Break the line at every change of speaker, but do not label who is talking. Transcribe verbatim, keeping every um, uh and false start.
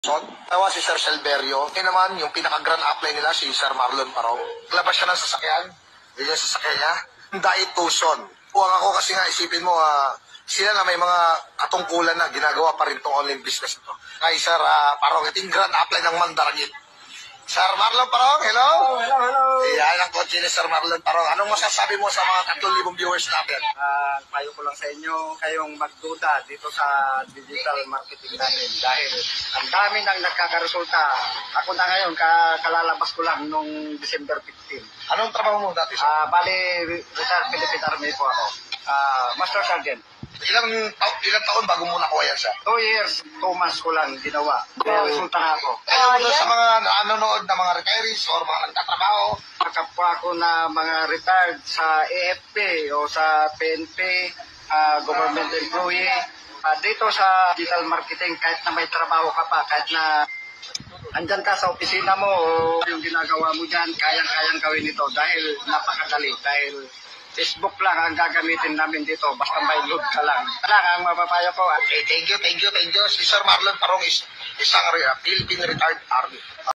Tawa si Sir Silverio. Kaya naman, yung pinaka-grand apply nila, si Sir Marlon Parong. Labas siya ng sasakyan. Yun yung sasakyan niya. Dahil tuson. Huwag ako kasi nga isipin mo, uh, sila na may mga katungkulan na ginagawa pa rin itong online business ito. Ay, Sir uh, Parong, ito yung grand apply ng Mandaragit. Sir Marlon Parong, hello?
Hello, hello, hello.
Yan ang kotse ni Sir Marlon Parong. Anong masasabi mo sa mga tatlong libong viewers natin?
Uh, payo ko lang sa inyo, kayong magduda dito sa digital marketing natin dahil ang dami nang nagkakaresulta. Ako na ngayon, kalalabas ko lang nung December fifteenth.
Anong trabaho mo dati, Sir?
Uh, bali, retired Philippine Army po ako. Uh, Master Sergeant.
Ilang, ta- ilang taon bago mo nakuha yan, Sir?
Two years, two months ko lang ginawa. Kaya resulta na ako.
Ayaw mo doon sa mga nanonood na mga retirees or mga nagtatrabaho?
Kapwa ko na mga retired sa A F P o sa P N P, uh, government employee. Uh, dito sa digital marketing, kahit na may trabaho ka pa, kahit na andyan ka sa opisina mo o yung ginagawa mo dyan, kayang-kayang gawin ito dahil napakadali. Dahil Facebook lang ang gagamitin namin dito, basta may load ka lang. Lang ang mapapayo ko.
Okay, thank you, thank you, thank you. Si Sir Marlon Parong is isang uh, Philippine Retired Army.